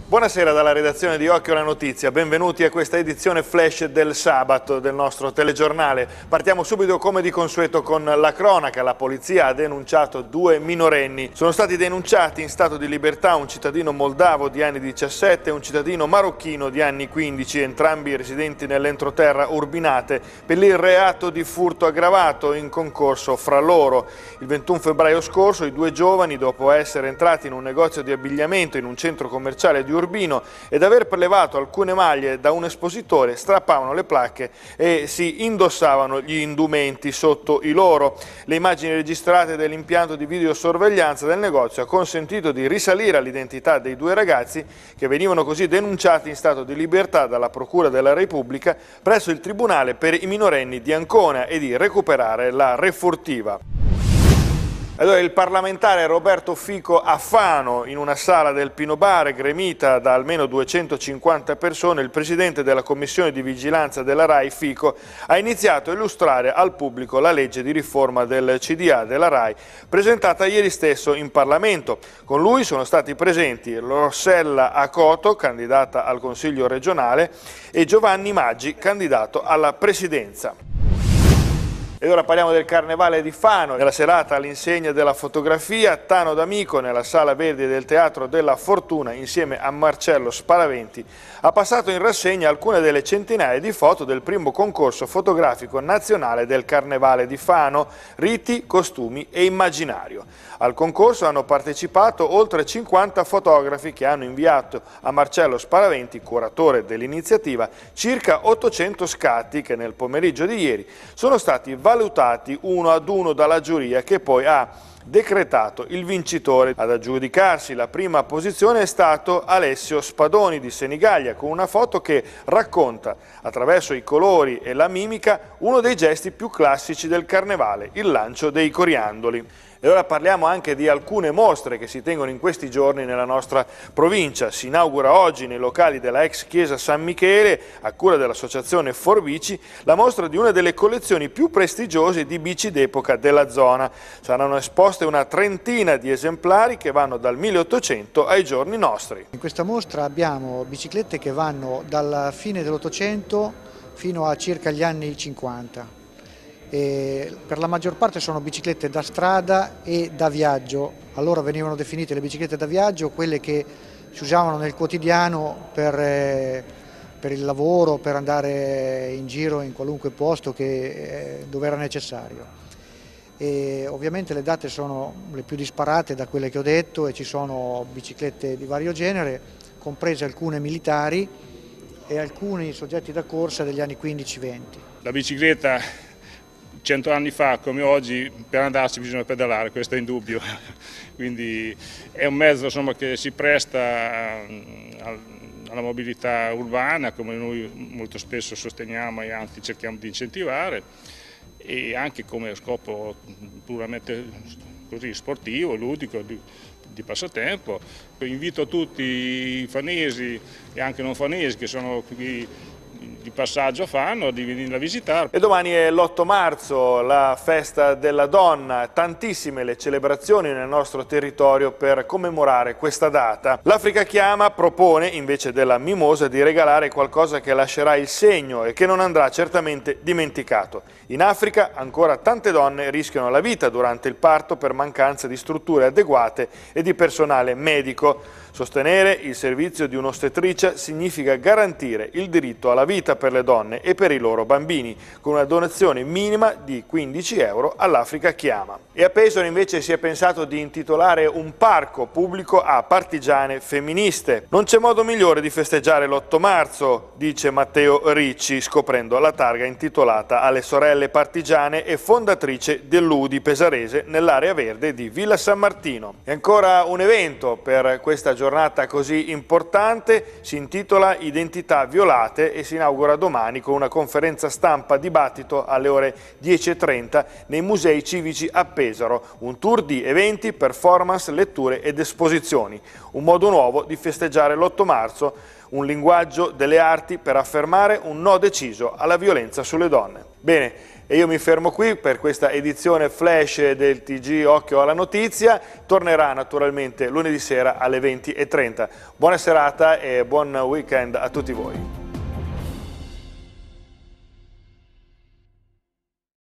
Buonasera dalla redazione di Occhio alla Notizia, benvenuti a questa edizione flash del sabato del nostro telegiornale. Partiamo subito come di consueto con la cronaca. La polizia ha denunciato 2 minorenni. Sono stati denunciati in stato di libertà un cittadino moldavo di anni 17 e un cittadino marocchino di anni 15, entrambi residenti nell'entroterra Urbinate, per il reato di furto aggravato in concorso fra loro. Il 21 febbraio scorso i 2 giovani, dopo essere entrati in un negozio di abbigliamento in un centro commerciale di Urbino ed aver prelevato alcune maglie da un espositore, strappavano le placche e si indossavano gli indumenti sotto i loro. Le immagini registrate dell'impianto di videosorveglianza del negozio ha consentito di risalire all'identità dei 2 ragazzi, che venivano così denunciati in stato di libertà dalla Procura della Repubblica presso il Tribunale per i minorenni di Ancona e di recuperare la refurtiva. Allora, il parlamentare Roberto Fico a Fano, in una sala del Pino Bar gremita da almeno 250 persone, il presidente della commissione di vigilanza della RAI, Fico, ha iniziato a illustrare al pubblico la legge di riforma del CDA della RAI, presentata ieri stesso in Parlamento. Con lui sono stati presenti Rossella Acoto, candidata al Consiglio regionale, e Giovanni Maggi, candidato alla presidenza. Ed ora parliamo del Carnevale di Fano. Nella serata all'insegna della fotografia, Tano D'Amico, nella Sala Verdi del Teatro della Fortuna, insieme a Marcello Sparaventi, ha passato in rassegna alcune delle centinaia di foto del primo concorso fotografico nazionale del Carnevale di Fano, Riti, Costumi e Immaginario. Al concorso hanno partecipato oltre 50 fotografi che hanno inviato a Marcello Sparaventi, curatore dell'iniziativa, circa 800 scatti che nel pomeriggio di ieri sono stati valutati uno ad uno dalla giuria, che poi ha decretato il vincitore. Ad aggiudicarsi la prima posizione è stato Alessio Spadoni di Senigallia, con una foto che racconta attraverso i colori e la mimica uno dei gesti più classici del carnevale, il lancio dei coriandoli. E ora parliamo anche di alcune mostre che si tengono in questi giorni nella nostra provincia. Si inaugura oggi nei locali della ex chiesa San Michele, a cura dell'associazione Forbici, la mostra di una delle collezioni più prestigiose di bici d'epoca della zona. Saranno esposte una trentina di esemplari che vanno dal 1800 ai giorni nostri. In questa mostra abbiamo biciclette che vanno dalla fine dell'Ottocento fino a circa gli anni 50. Per la maggior parte sono biciclette da strada e da viaggio. Allora venivano definite le biciclette da viaggio, quelle che si usavano nel quotidiano per il lavoro, per andare in giro in qualunque posto dove era necessario. E ovviamente le date sono le più disparate da quelle che ho detto e ci sono biciclette di vario genere, comprese alcune militari e alcuni soggetti da corsa degli anni 15-20. La bicicletta 100 anni fa come oggi, per andarci bisogna pedalare, questo è indubbio, quindi è un mezzo, insomma, che si presta alla mobilità urbana, come noi molto spesso sosteniamo e anzi cerchiamo di incentivare, e anche come scopo puramente così sportivo, ludico, di passatempo. Invito tutti i fanesi e anche non fanesi che sono qui di passaggio a Fano di venire a visitare. E domani è l'8 marzo, la festa della donna, tantissime le celebrazioni nel nostro territorio per commemorare questa data. L'Africa Chiama propone, invece della mimosa, di regalare qualcosa che lascerà il segno e che non andrà certamente dimenticato. In Africa ancora tante donne rischiano la vita durante il parto per mancanza di strutture adeguate e di personale medico. Sostenere il servizio di un'ostetricia significa garantire il diritto alla vita per le donne e per i loro bambini, con una donazione minima di 15 euro all'Africa Chiama. E a Pesaro invece si è pensato di intitolare un parco pubblico a partigiane femministe. Non c'è modo migliore di festeggiare l'8 marzo, dice Matteo Ricci, scoprendo la targa intitolata alle sorelle partigiane e fondatrice dell'Udi pesarese nell'area verde di Villa San Martino. E ancora un evento per questa giornata così importante, si intitola Identità violate e si inaugura inaugura domani con una conferenza stampa dibattito alle ore 10:30 nei musei civici a Pesaro, un tour di eventi, performance, letture ed esposizioni, un modo nuovo di festeggiare l'8 marzo, un linguaggio delle arti per affermare un no deciso alla violenza sulle donne. Bene, e io mi fermo qui per questa edizione flash del TG Occhio alla Notizia. Tornerà naturalmente lunedì sera alle 20:30. Buona serata e buon weekend a tutti voi.